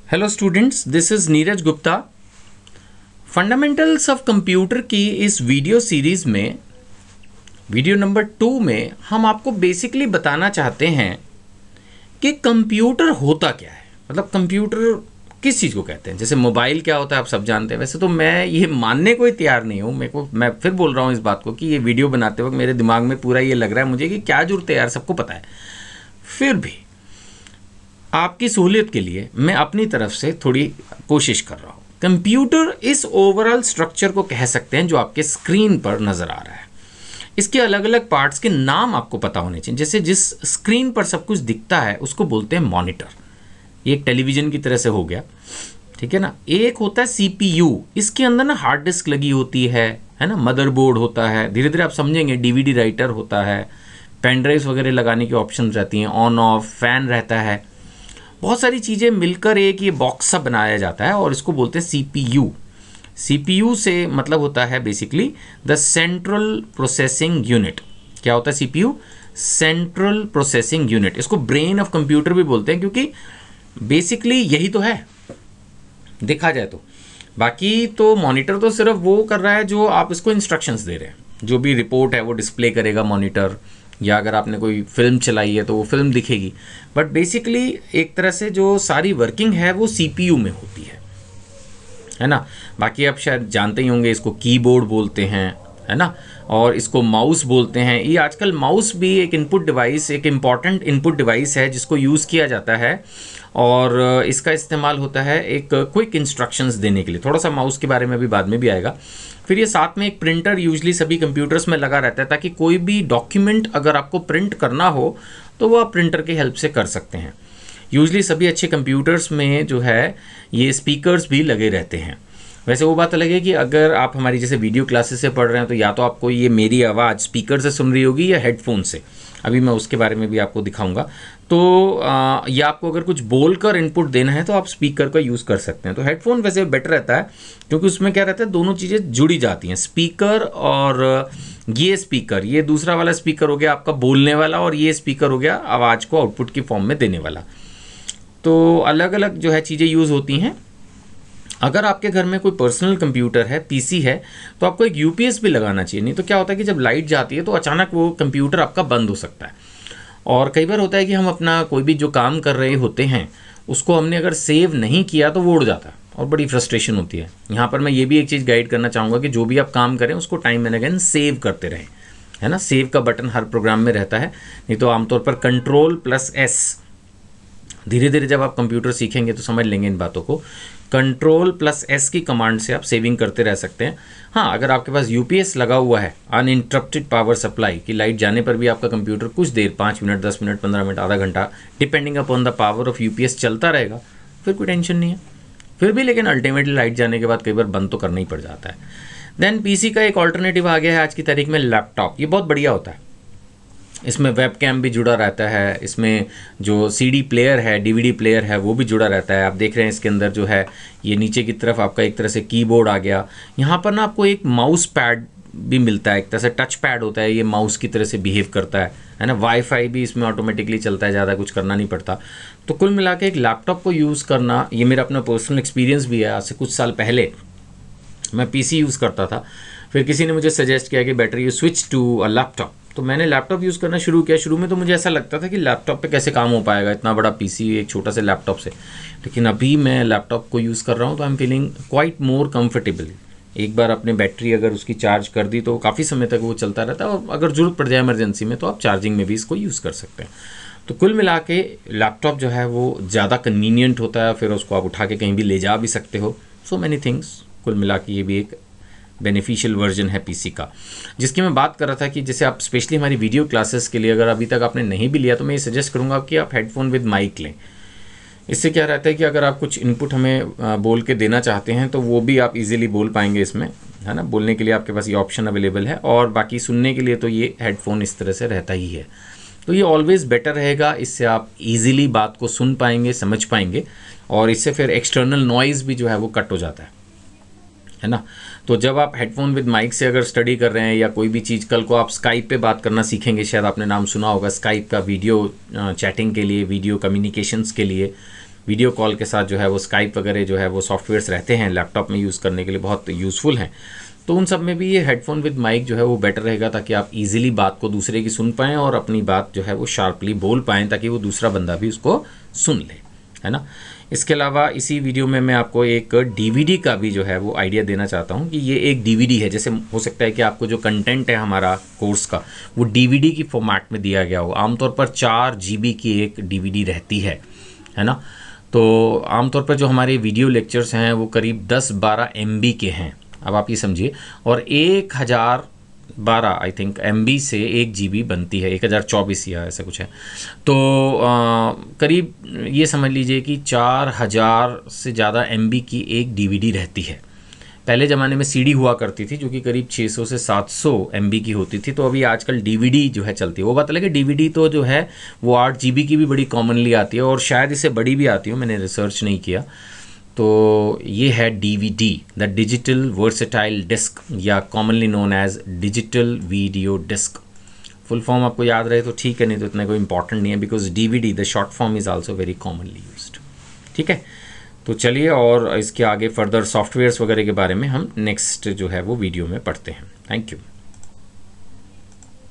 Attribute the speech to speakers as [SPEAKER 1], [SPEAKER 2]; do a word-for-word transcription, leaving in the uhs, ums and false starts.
[SPEAKER 1] Hello students, this is Neeraj Gupta. Fundamentals of computer की इस video series में वीडियो नंबर टू में हम आपको बेसिकली बताना चाहते हैं कि कंप्यूटर होता क्या है। मतलब कंप्यूटर किस चीज़ को कहते हैं। जैसे मोबाइल क्या होता है आप सब जानते हैं। वैसे तो मैं ये मानने को ही तैयार नहीं हूँ। मेरे को मैं फिर बोल रहा हूँ इस बात को कि ये वीडियो बनाते वक्त मेरे दिमाग में पूरा ये लग रहा है मुझे कि क्या जरूरत है यार, सबको पता है। फिर भी आपकी सहूलियत के लिए मैं अपनी तरफ से थोड़ी कोशिश कर रहा हूँ। कंप्यूटर इस ओवरऑल स्ट्रक्चर को कह सकते हैं जो आपके स्क्रीन पर नज़र आ रहा है। इसके अलग अलग पार्ट्स के नाम आपको पता होने चाहिए। जैसे जिस स्क्रीन पर सब कुछ दिखता है उसको बोलते हैं मॉनिटर। ये एक टेलीविज़न की तरह से हो गया, ठीक है ना। एक होता है सीपीयू, इसके अंदर ना हार्ड डिस्क लगी होती है है ना। मदरबोर्ड होता है, धीरे धीरे आप समझेंगे। डीवीडी राइटर होता है, पेन ड्राइव्स वगैरह लगाने की ऑप्शन रहती हैं, ऑन ऑफ, फैन रहता है। बहुत सारी चीज़ें मिलकर एक ये बॉक्स सा बनाया जाता है और इसको बोलते हैं सीपीयू। सीपीयू से मतलब होता है basically the central processing unit. क्या होता है सीपीयू? Central processing unit. इसको ब्रेन ऑफ कंप्यूटर भी बोलते हैं क्योंकि बेसिकली यही तो है देखा जाए तो। बाकी तो मॉनिटर तो सिर्फ वो कर रहा है जो आप इसको इंस्ट्रक्शंस दे रहे हैं। जो भी रिपोर्ट है वो डिस्प्ले करेगा मॉनिटर, या अगर आपने कोई फिल्म चलाई है तो वो फिल्म दिखेगी। बट बेसिकली एक तरह से जो सारी वर्किंग है वो सीपीयू में होती है है ना। बाकी आप शायद जानते ही होंगे, इसको कीबोर्ड बोलते हैं, है ना। और इसको माउस बोलते हैं। ये आजकल माउस भी एक इनपुट डिवाइस, एक इम्पॉर्टेंट इनपुट डिवाइस है जिसको यूज़ किया जाता है और इसका इस्तेमाल होता है एक क्विक इंस्ट्रक्शंस देने के लिए। थोड़ा सा माउस के बारे में भी बाद में भी आएगा। फिर ये साथ में एक प्रिंटर यूजली सभी कंप्यूटर्स में लगा रहता है ताकि कोई भी डॉक्यूमेंट अगर आपको प्रिंट करना हो तो वो आप प्रिंटर की हेल्प से कर सकते हैं। यूजली सभी अच्छे कंप्यूटर्स में जो है ये स्पीकर्स भी लगे रहते हैं। वैसे वो बात अलग है कि अगर आप हमारी जैसे वीडियो क्लासेस से पढ़ रहे हैं तो या तो आपको ये मेरी आवाज़ स्पीकर से सुन रही होगी या हेडफोन से। अभी मैं उसके बारे में भी आपको दिखाऊंगा। तो आ, या आपको अगर कुछ बोलकर इनपुट देना है तो आप स्पीकर का यूज़ कर सकते हैं। तो हेडफोन वैसे बेटर रहता है क्योंकि उसमें क्या रहता है, दोनों चीज़ें जुड़ी जाती हैं। स्पीकर और ये स्पीकर, ये दूसरा वाला स्पीकर हो गया आपका बोलने वाला, और ये स्पीकर हो गया आवाज़ को आउटपुट की फॉर्म में देने वाला। तो अलग अलग जो है चीज़ें यूज़ होती हैं। अगर आपके घर में कोई पर्सनल कंप्यूटर है, पीसी है, तो आपको एक यूपीएस भी लगाना चाहिए। नहीं तो क्या होता है कि जब लाइट जाती है तो अचानक वो कंप्यूटर आपका बंद हो सकता है। और कई बार होता है कि हम अपना कोई भी जो काम कर रहे होते हैं उसको हमने अगर सेव नहीं किया तो वो उड़ जाता है और बड़ी फ्रस्ट्रेशन होती है। यहाँ पर मैं ये भी एक चीज़ गाइड करना चाहूँगा कि जो भी आप काम करें उसको टाइम एंड अगेन सेव करते रहें, है ना। सेव का बटन हर प्रोग्राम में रहता है। नहीं तो आमतौर पर कंट्रोल प्लस एस, धीरे धीरे जब आप कंप्यूटर सीखेंगे तो समझ लेंगे इन बातों को। कंट्रोल प्लस एस की कमांड से आप सेविंग करते रह सकते हैं। हाँ, अगर आपके पास यूपीएस लगा हुआ है, अनइंटरप्टेड पावर सप्लाई, कि लाइट जाने पर भी आपका कंप्यूटर कुछ देर, पाँच मिनट, दस मिनट, पंद्रह मिनट, आधा घंटा, depending upon the power of UPS चलता रहेगा, फिर कोई टेंशन नहीं है। फिर भी लेकिन अल्टीमेटली लाइट जाने के बाद कई बार बंद तो करना ही पड़ जाता है। देन पीसी का एक ऑल्टरनेटिव आ गया है आज की तारीख में, लैपटॉप। ये बहुत बढ़िया होता है। इसमें वेबकैम भी जुड़ा रहता है, इसमें जो सीडी प्लेयर है, डीवीडी प्लेयर है, वो भी जुड़ा रहता है। आप देख रहे हैं इसके अंदर जो है ये नीचे की तरफ आपका एक तरह से कीबोर्ड आ गया। यहाँ पर ना आपको एक माउस पैड भी मिलता है, एक तरह से टच पैड होता है, ये माउस की तरह से बिहेव करता है है ना। वाईफाई भी इसमें ऑटोमेटिकली चलता है, ज़्यादा कुछ करना नहीं पड़ता। तो कुल मिला के एक लैपटॉप को यूज़ करना, ये मेरा अपना पर्सनल एक्सपीरियंस भी है। आज से कुछ साल पहले मैं पीसी यूज़ करता था, फिर किसी ने मुझे सजेस्ट किया कि better you switch to a laptop. तो मैंने लैपटॉप यूज़ करना शुरू किया। शुरू में तो मुझे ऐसा लगता था कि लैपटॉप पे कैसे काम हो पाएगा, इतना बड़ा पीसी एक छोटा से लैपटॉप से। लेकिन अभी मैं लैपटॉप को यूज़ कर रहा हूँ तो I am feeling quite more comfortable. एक बार अपने बैटरी अगर उसकी चार्ज कर दी तो काफ़ी समय तक वो चलता रहता है, और अगर ज़रूरत पड़ जाए इमरजेंसी में तो आप चार्जिंग में भी इसको यूज़ कर सकते हैं। तो कुल मिला के लैपटॉप जो है वो ज़्यादा कन्वीनियंट होता है, फिर उसको आप उठा के कहीं भी ले जा भी सकते हो। So many things. कुल मिला के ये भी एक बेनिफिशियल वर्जन है पीसी का, जिसकी मैं बात कर रहा था कि जैसे आप स्पेशली हमारी वीडियो क्लासेस के लिए अगर अभी तक आपने नहीं भी लिया तो मैं ये सजेस्ट करूँगा कि आप हेडफोन विद माइक लें। इससे क्या रहता है कि अगर आप कुछ इनपुट हमें बोल के देना चाहते हैं तो वो भी आप इजीली बोल पाएंगे इसमें, है ना। बोलने के लिए आपके पास ये ऑप्शन अवेलेबल है, और बाकी सुनने के लिए तो ये हेडफोन इस तरह से रहता ही है। तो ये ऑलवेज़ बेटर रहेगा। इससे आप इजीली बात को सुन पाएंगे, समझ पाएंगे, और इससे फिर एक्सटर्नल नॉइज़ भी जो है वो कट हो जाता है है ना। तो जब आप हेडफोन विद माइक से अगर स्टडी कर रहे हैं या कोई भी चीज़, कल को आप स्काइप पे बात करना सीखेंगे, शायद आपने नाम सुना होगा स्काइप का, वीडियो चैटिंग के लिए, वीडियो कम्युनिकेशंस के लिए, वीडियो कॉल के साथ जो है वो स्काइप वगैरह जो है वो सॉफ्टवेयर्स रहते हैं लैपटॉप में यूज़ करने के लिए, बहुत यूज़फुल हैं। तो उन सब में भी ये हेडफोन विद माइक जो है वो बेटर रहेगा, ताकि आप इजीली बात को दूसरे की सुन पाएँ और अपनी बात जो है वो शार्पली बोल पाएँ, ताकि वो दूसरा बंदा भी उसको सुन ले, है ना। इसके अलावा इसी वीडियो में मैं आपको एक डीवीडी का भी जो है वो आइडिया देना चाहता हूँ कि ये एक डीवीडी है। जैसे हो सकता है कि आपको जो कंटेंट है हमारा कोर्स का वो डीवीडी की फॉर्मेट में दिया गया हो। आमतौर पर चार जीबी की एक डीवीडी रहती है, है ना। तो आमतौर पर जो हमारे वीडियो लेक्चर्स हैं वो करीब दस बारह एम बी के हैं, अब आप ये समझिए, और एक हज़ार बारह आई थिंक एम बी से एक जी बी बनती है, एक हज़ार चौबीस या ऐसा कुछ है। तो आ, करीब ये समझ लीजिए कि चार हज़ार से ज़्यादा एम बी की एक डीवीडी रहती है। पहले ज़माने में सीडी हुआ करती थी जो कि करीब छह सौ से सात सौ एम बी की होती थी। तो अभी आजकल डीवीडी जो है चलती है। वो बात अलग है, डीवीडी तो जो है वो आठ जी बी की भी बड़ी कॉमनली आती है, और शायद इससे बड़ी भी आती हो, मैंने रिसर्च नहीं किया। तो ये है DVD, the digital versatile disc, या commonly known as digital video disc. Full form आपको याद रहे तो ठीक है, नहीं तो इतना कोई इंपॉर्टेंट नहीं है, because DVD the short form is also very commonly used. ठीक है, तो चलिए, और इसके आगे फर्दर सॉफ्टवेयर्स वगैरह के बारे में हम नेक्स्ट जो है वो वीडियो में पढ़ते हैं। Thank you.